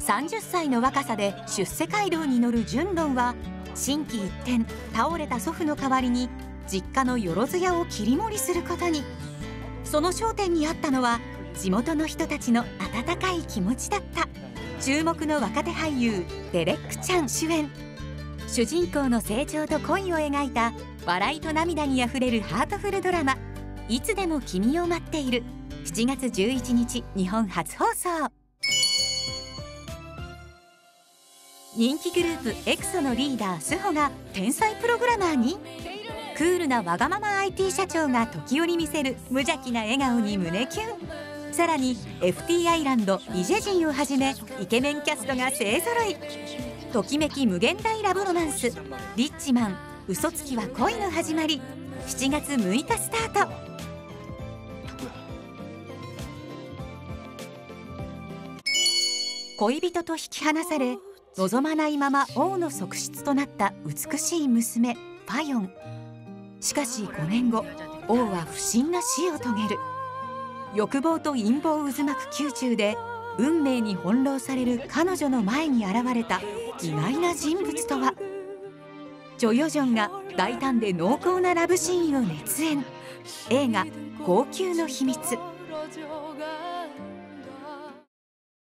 30歳の若さで出世街道に乗るジュンドンは心機一転、倒れた祖父の代わりに実家のよろず屋を切り盛りすることに。その焦点にあったのは地元の人たちの温かい気持ちだった。注目の若手俳優デレック・チャン主演、主人公の成長と恋を描いた笑いと涙にあふれるハートフルドラマ「いつでも君を待っている」、7月11日日本初放送。人気グループエクソのリーダースホが天才プログラマーに。クールなわがまま IT 社長が時折見せる無邪気な笑顔に胸キュン。さらに FT アイランドイジェジンをはじめイケメンキャストが勢ぞろい。ときめき無限大ラブロマンスリッチマン嘘つきは恋の始まり、7月6日スタート。恋人と引き離され望まないまま王の側室となった美しい娘ファヨン。しかし5年後、王は不審な死を遂げる。欲望と陰謀渦巻く宮中で運命に翻弄される彼女の前に現れた意外な人物とは。チョ・ヨジョンが大胆で濃厚なラブシーンを熱演。映画「号泣の秘密」。